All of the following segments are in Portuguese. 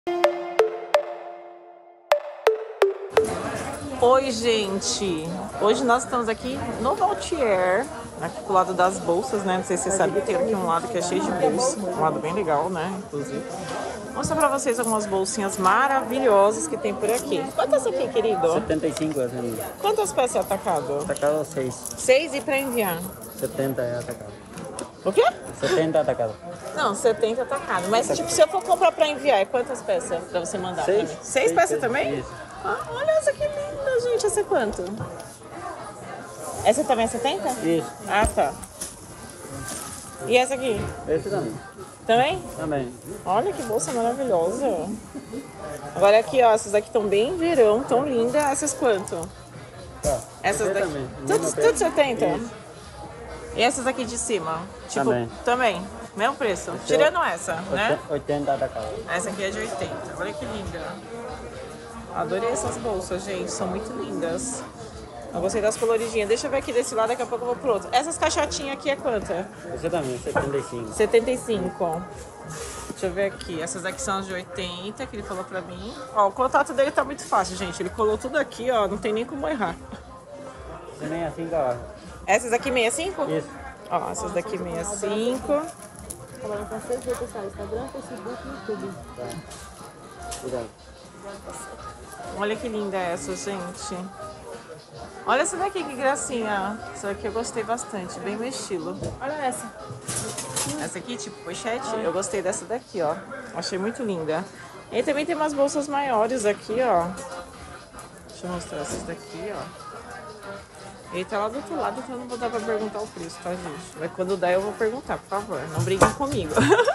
Oi, gente! Hoje nós estamos aqui no Vautier, aqui pro lado das bolsas, né? Não sei se você sabe, tem aqui um lado que é cheio de bolsa, um lado bem legal, né? Inclusive. Vou mostrar pra vocês algumas bolsinhas maravilhosas que tem por aqui. Quantas aqui, querido? 75 é atacado. Quantas peças é atacado? Atacado 6. 6 e pra enviar? 70 é atacado. O quê? 70 atacado. Não, 70 atacado. Mas, tipo, se eu for comprar pra enviar, é quantas peças pra você mandar? 6. 6 peças também? Isso. Ah, olha essa que linda, gente. Essa é quanto? Essa também é 70? Isso. Ah, tá. E essa aqui? Esse também. Também? Também. Olha que bolsa maravilhosa. Agora aqui, ó. Essas aqui estão bem verão, tão lindas. Essas quanto? Tá. Essas Esse daqui? também. Tudo 70? Isso. E essas aqui de cima? Tipo, Também. também. Mesmo preço. Tirando essa, né? 80 atacado. Essa aqui é de 80. Olha que linda. Adorei essas bolsas, gente. São muito lindas. Eu gostei das coloridinhas. Deixa eu ver aqui desse lado, daqui a pouco eu vou pro outro. Essas caixotinhas aqui é quanta? Esse também, 75. 75. Deixa eu ver aqui. Essas daqui são as de 80, que ele falou pra mim. Ó, o contato dele tá muito fácil, gente. Ele colou tudo aqui, ó. Não tem nem como errar. Esse nem assim, cara. Essas daqui 65? Isso. Ó, essas daqui 65. Trabalham com 6 redes sociais, Instagram, Facebook e YouTube. Tá. Cuidado. Olha que linda essa, gente. Olha essa daqui, que gracinha. Essa daqui eu gostei bastante, bem meu estilo. Olha essa. Essa aqui, tipo pochete, eu gostei dessa daqui, ó. Achei muito linda. E também tem umas bolsas maiores aqui, ó. Deixa eu mostrar essas daqui, ó. Ele tá lá do outro lado, então eu não vou dar pra perguntar o preço, tá, gente? Mas quando der eu vou perguntar, por favor. Não briguem comigo.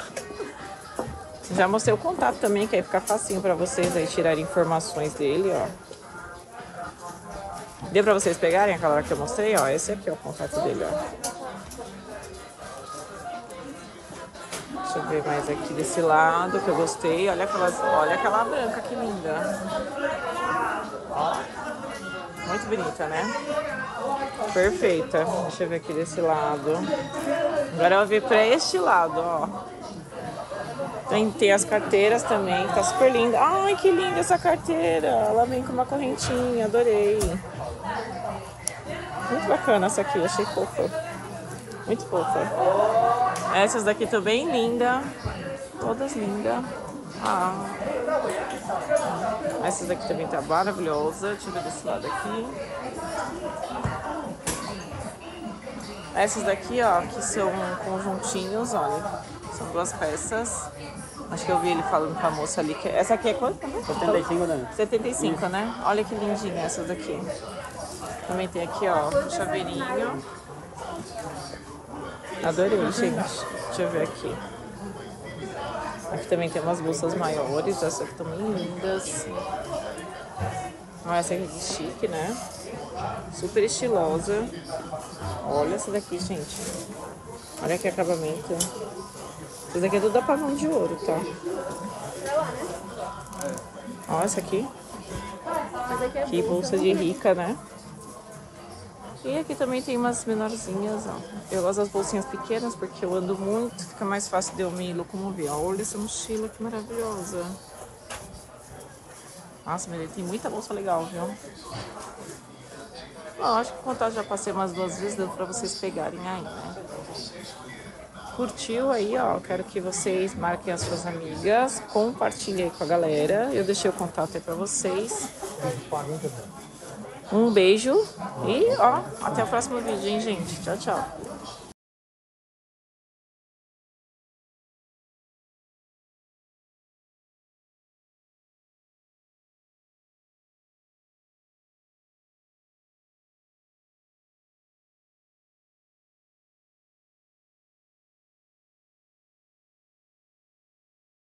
Já mostrei o contato também, que aí fica facinho pra vocês aí tirarem informações dele, ó. Deu pra vocês pegarem aquela hora que eu mostrei, ó. Esse aqui é o contato dele, ó. Deixa eu ver mais aqui desse lado que eu gostei. Olha aquela branca, que linda. Ó. Muito bonita, né? Perfeita. Deixa eu ver aqui desse lado. Agora eu vou ver pra este lado, ó. Tem as carteiras também, tá super linda. Ai, que linda essa carteira. Ela vem com uma correntinha, adorei. Muito bacana essa aqui, achei fofa. Muito fofa. Essas daqui estão bem lindas. Todas lindas. Ah. Essas daqui também tá maravilhosa. Deixa eu ver desse lado aqui. Essas daqui, ó, que são conjuntinhos, olha. São 2 peças. Acho que eu vi ele falando com a moça ali. Que... Essa aqui é quanto? 75 também. 75, né? Olha que lindinha essas daqui. Também tem aqui, ó, um chaveirinho. Adorei, gente. Deixa eu ver aqui. Aqui também tem umas bolsas maiores. Essas aqui estão bem lindas. Essa aqui é chique, né? Super estilosa. Olha essa daqui, gente. Olha que acabamento. Essa daqui é tudo da pavão de ouro, tá? Olha essa aqui. Que bolsa de rica, né? E aqui também tem umas menorzinhas, ó. Eu gosto das bolsinhas pequenas porque eu ando muito, fica mais fácil de eu me locomover. Olha essa mochila que maravilhosa. Nossa, mas ele tem muita bolsa legal, viu? Ó, acho que o contato já passei umas 2 vezes, deu pra vocês pegarem aí, né? Curtiu aí, ó? Quero que vocês marquem as suas amigas, compartilhem aí com a galera. Eu deixei o contato aí pra vocês. Um beijo e, ó, até o próximo vídeo, hein, gente? Tchau, tchau.